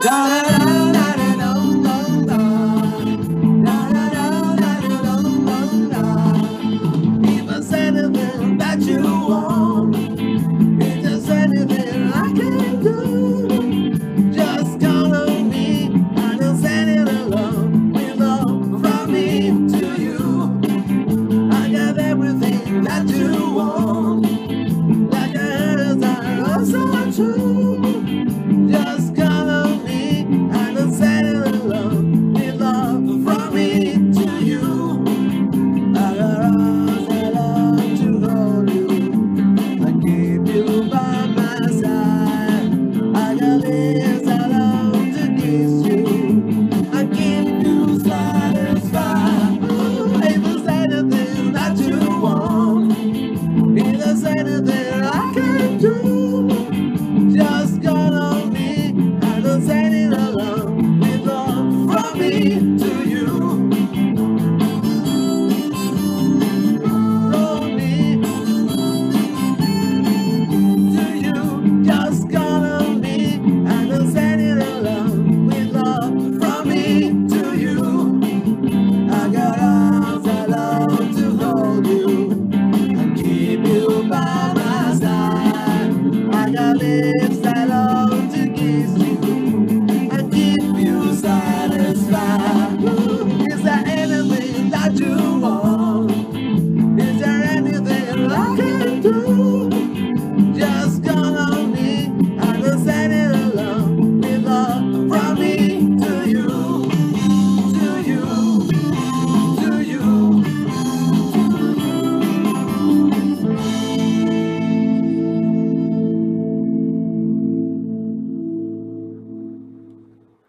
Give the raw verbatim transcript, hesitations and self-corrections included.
If there's anything that you want, if there's anything I can do, just call on me and I'll send it along with love from me to you. I got everything that you want, like I heard are also true. Just call on me and I'll send it along with love from me to you. I got arms that love to hold you. I keep you by my side. I got lips that love to kiss you. I keep you satisfied. Ooh, if there's anything that you want, if there's anything